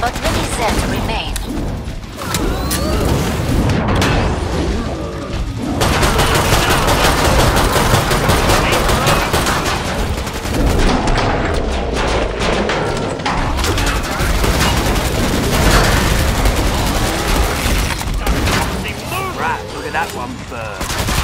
but many Zeds remain. Right, look at that one burn.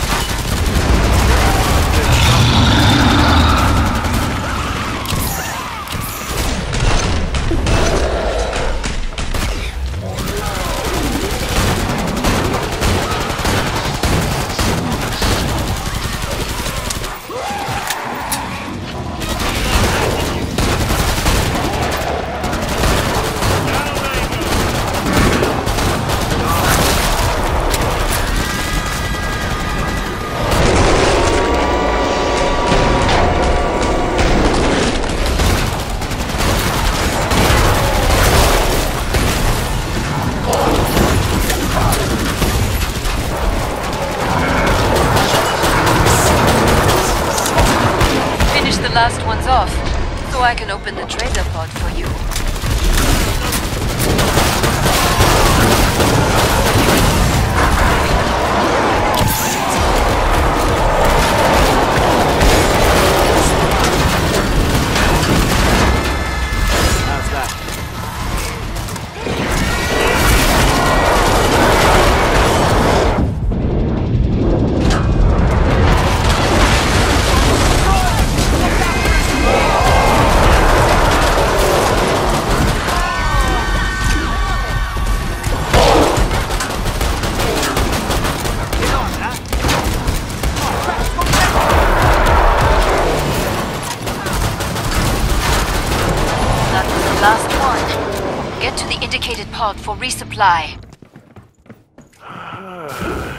Last one's off, so I can open the trader pod for you. How's that? Last one. Get to the indicated pod for resupply.